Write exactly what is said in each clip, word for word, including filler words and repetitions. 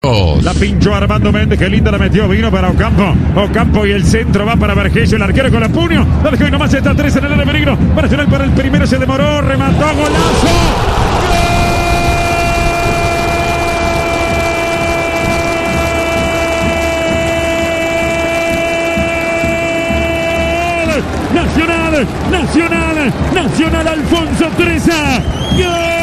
La pinchó Armando Méndez, que linda la metió, vino para Ocampo. Ocampo y el centro va para Vergesio, el arquero con la puño. La dejó y nomás está tres en el área de peligro. Nacional para el primero, se demoró, remató, golazo. ¡Gol! Nacional, Nacional, Nacional, Alfonso Treza. ¡Gol!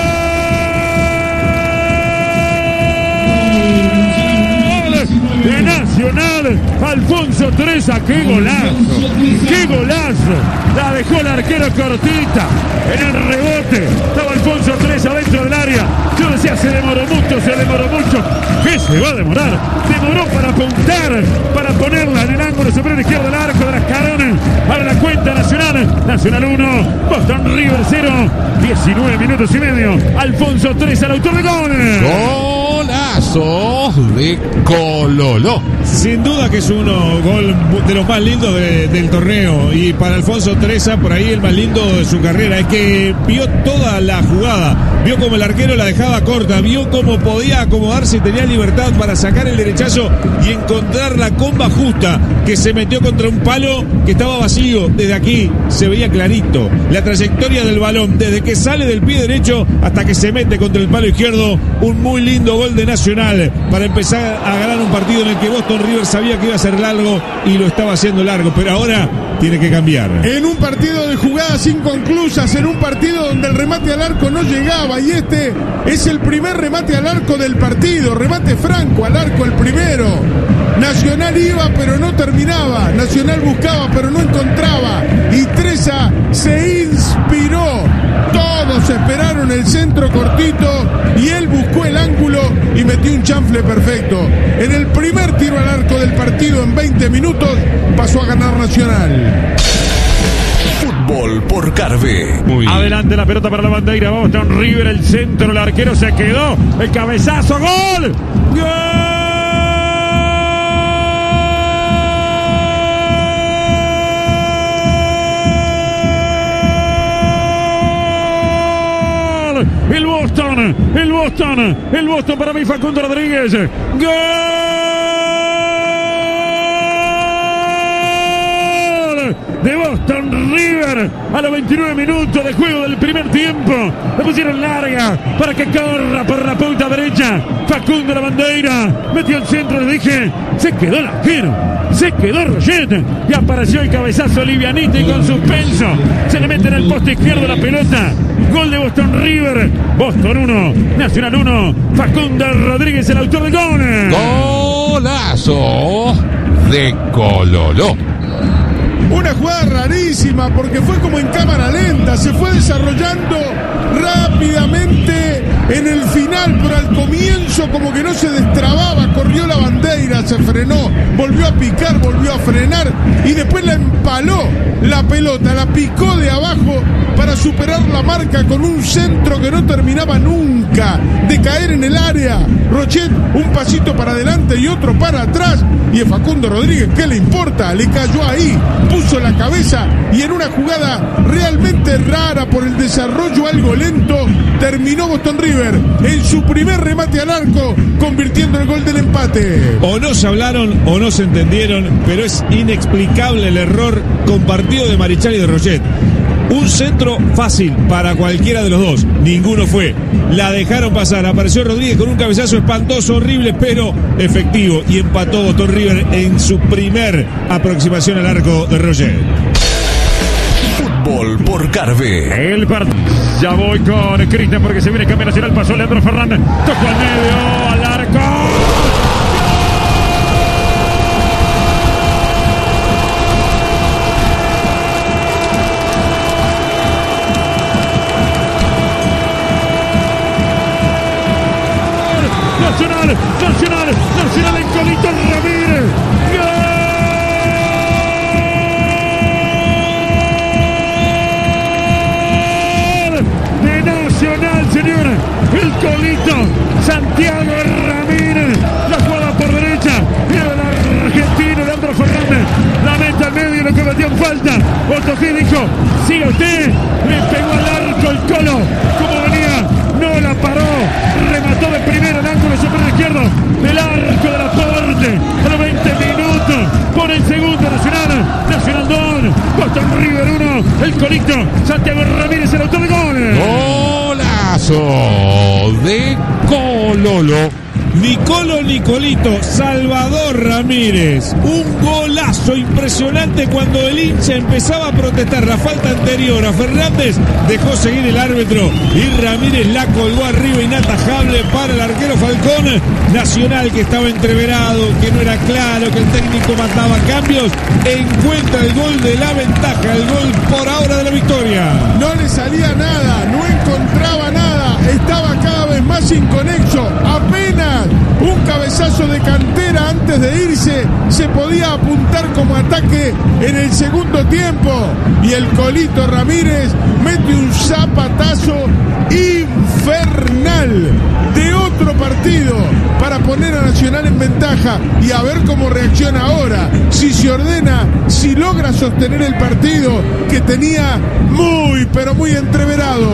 De Nacional, Alfonso Treza, qué golazo, qué golazo, la dejó el arquero cortita, en el rebote, estaba Alfonso Treza dentro del área, yo decía se demoró mucho, se demoró mucho, ¿qué se va a demorar? Demoró para apuntar, para ponerla en el ángulo superior izquierdo del arco de las Carones, para la cuenta Nacional, Nacional uno, Boston River cero, diecinueve minutos y medio, Alfonso Treza, el autor de gol. Golazo de Cololo. Sin duda que es uno gol de los más lindos de, del torneo, y para Alfonso Treza por ahí el más lindo de su carrera. Es que vio toda la jugada, vio como el arquero la dejaba corta, vio cómo podía acomodarse y tenía libertad para sacar el derechazo y encontrar la comba justa, que se metió contra un palo que estaba vacío. Desde aquí se veía clarito la trayectoria del balón, desde que sale del pie derecho hasta que se mete contra el palo izquierdo. Un muy lindo gol de Nacional para empezar a ganar un partido en el que Boston River sabía que iba a ser largo y lo estaba haciendo largo, pero ahora tiene que cambiar. En un partido de jugadas inconclusas, en un partido donde el remate al arco no llegaba, y este es el primer remate al arco del partido, remate franco al arco, el primero. Nacional iba pero no terminaba, Nacional buscaba pero no encontraba, y Treza se inspiró. Todos esperaron el centro cortito y él buscó el ángulo y metió un chanfle perfecto. En el primer tiro al arco del partido en veinte minutos pasó a ganar Nacional. Fútbol por Carve. Muy adelante la pelota para la bandera, Boston River, el centro, el arquero se quedó, el cabezazo, gol. ¡Gol! El Boston, el Boston, el Boston para mí, Facundo Rodríguez. ¡Gol! De Boston River a los veintinueve minutos de juego del primer tiempo. Le pusieron larga para que corra por la punta derecha. Facundo la bandera, metió el centro, le dije, se quedó el arquero, se quedó Roget y apareció el cabezazo livianito y con suspenso. Se le mete en el poste izquierdo la pelota. Gol de Boston River. Boston uno, Nacional uno. Facundo Rodríguez, el autor del gol. Golazo de Cololo. Una jugada rarísima porque fue como en cámara lenta, se fue desarrollando rápidamente en el final, pero al comienzo como que no se destrababa, corrió la bandera, se frenó, volvió a picar, volvió a frenar y después la empaló la pelota, la picó de abajo para superar la marca con un centro que no terminaba nunca de caer en el área. Rochet un pasito para adelante y otro para atrás, y a Facundo Rodríguez, ¿qué le importa? Le cayó ahí, puso la cabeza y en una jugada realmente rara por el desarrollo algo lento, terminó Boston River en su primer remate al arco, convirtiendo el gol del empate. O no se hablaron o no se entendieron, pero es inexplicable el error compartido de Marichal y de Roget. Un centro fácil para cualquiera de los dos, ninguno fue. La dejaron pasar, apareció Rodríguez con un cabezazo espantoso, horrible, pero efectivo, y empató Boston River en su primer aproximación al arco de Roger. Fútbol por Carve. El partido. Ya voy con Cristian porque se viene cambio nacional. Pasó Leandro Fernández. Tocó al medio, al arco. Nacional, Nacional, Nacional en Colito Ramírez. ¡Gol! De Nacional, señor. El Colito, Santiago Ramírez. La jugada por derecha. Viene el argentino Leandro Fernández. La meta al medio, lo que metió en falta. Otojí dijo, siga usted. Le pegó al arco el Colo. Como venía, no la paró. Remató de primera el ángulo superior izquierdo del arco del aporte. A los veinte minutos pone el segundo Nacional. Nacional dos, Boston River uno. El colito Santiago Ramírez, el autor de gol. Golazo de Cololo. Nicolo Nicolito, Salvador Ramírez, un golazo impresionante cuando el hincha empezaba a protestar la falta anterior a Fernández, dejó seguir el árbitro y Ramírez la colgó arriba, inatajable para el arquero Falcón. Nacional, que estaba entreverado, que no era claro, que el técnico mandaba cambios, encuentra el gol de la ventaja, el gol por ahora de la victoria. No le salía nada, no encontraba nada, estaba cada vez más inconexo, apenas un cabezazo de cantera antes de irse, se podía apuntar como ataque en el segundo tiempo y el Colito Ramírez mete un zapatazo infernal de otro partido para poner a Nacional en ventaja y a ver cómo reacciona ahora, si se ordena, si logra sostener el partido que tenía muy pero muy entreverado.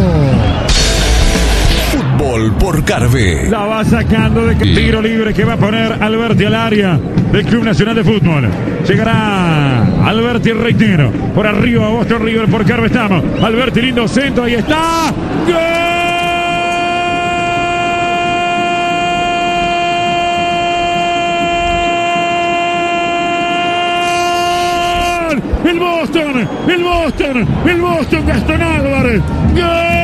Fútbol por Carve. La va sacando de tiro libre que va a poner Alberti al área del Club Nacional de Fútbol. Llegará Alberti, reitero, por arriba Boston River, por Carve estamos. Alberti, lindo centro, ahí está. ¡Gol! El Boston, el Boston, el Boston, Gastón Álvarez. ¡Gol!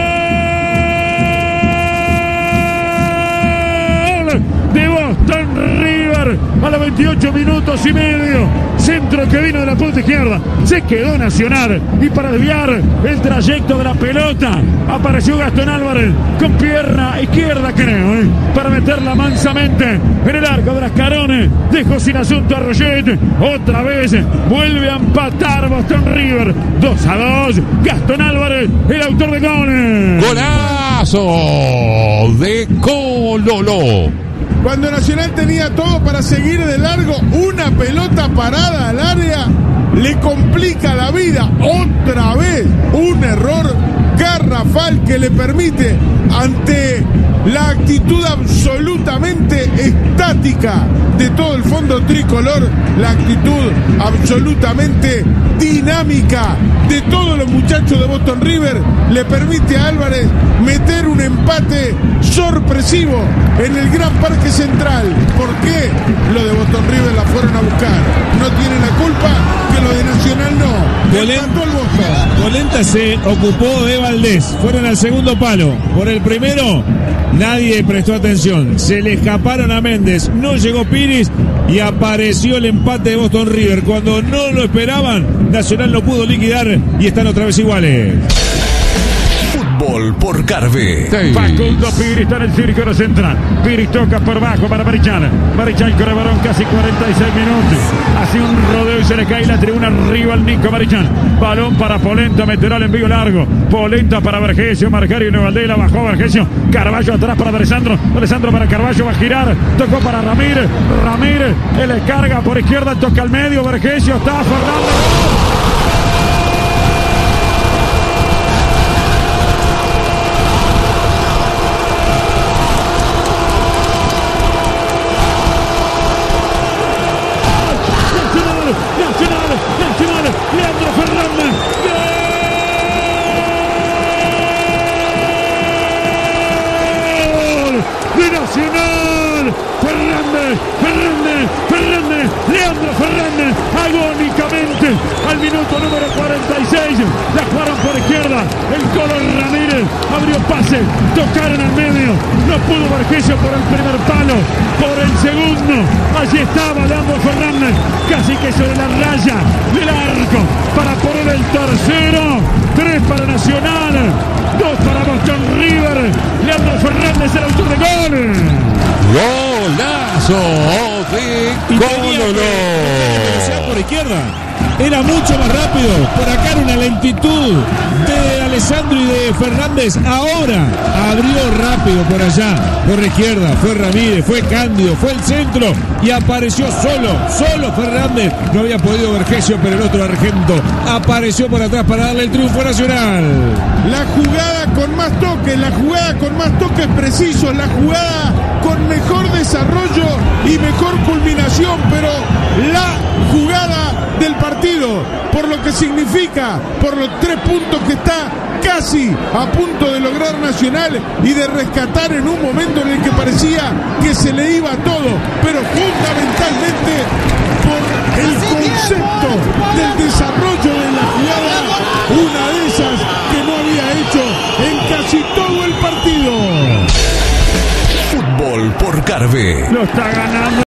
De Boston River a los veintiocho minutos y medio. Centro que vino de la punta izquierda. Se quedó Nacional y para desviar el trayecto de la pelota apareció Gastón Álvarez con pierna izquierda, creo, ¿eh? para meterla mansamente en el arco de las Carones. Dejó sin asunto a Roget. Otra vez vuelve a empatar Boston River. dos a dos. Gastón Álvarez, el autor de goles. Golazo de Cololo. Cuando Nacional tenía todo para seguir de largo, una pelota parada al área le complica la vida. Otra vez un error garrafal que le permite, ante la actitud absolutamente estática de todo el fondo tricolor, la actitud absolutamente dinámica de todos los muchachos de Boston River, le permite a Álvarez meter un empate sorpresivo en el Gran Parque Central. ¿Por qué? Lo de Boston River la fueron a buscar. No tiene la culpa, que lo de Nacional no. Empató el Boston. Polenta se ocupó de Valdés. Fueron al segundo palo. Por el primero, nadie prestó atención. Se le escaparon a Méndez. No llegó Piris y apareció el empate de Boston River. Cuando no lo esperaban, Nacional no pudo liquidar y están otra vez iguales. Fútbol por Carve. Sí. Facundo Piris está en el círculo central. Piris toca por bajo para Marichal. Marichal con el balón casi cuarenta y seis minutos. Hace un rodeo y se le cae la tribuna arriba al Nico Marichal. Balón para Polenta, meterá el envío largo. Polenta para Vergesio, Marcario y Novaldela. Bajó Vergesio. Carballo atrás para Alessandro. Alessandro para Carballo, va a girar. Tocó para Ramírez. Ramírez, él le carga por izquierda, toca al medio. Vergesio está Fernando. Nacional, Fernández, Fernández, Fernández, Leandro Fernández, agónicamente al minuto número cuarenta y seis, la jugaron por izquierda, el Colo Ramírez abrió pase, tocaron al medio, no pudo Vergesio por el primer palo, por el segundo, allí estaba Leandro Fernández, casi que sobre la raya del arco, para poner el tercero, tres para Nacional, dos para Boston River, Leandro Fernández el autor de gol. Golazo de Cololo. Por izquierda era mucho más rápido. Por acá era una lentitud de Alessandro y de Fernández. Ahora abrió rápido por allá, por la izquierda. Fue Ramírez, fue Cándido, fue el centro y apareció solo, solo Fernández. No había podido Vergesio, pero el otro argento apareció por atrás para darle el triunfo Nacional. La jugada con más toques, la jugada con más toques precisos, la jugada con mejor desarrollo y mejor culminación, pero la jugada del partido, por lo que significa, por los tres puntos que está casi a punto de lograr Nacional y de rescatar en un momento en el que parecía que se le iba todo, pero fundamentalmente por el concepto del desarrollo de la jugada, una de esas que no había hecho en casi todo el partido. Fútbol por Carve. Lo está ganando.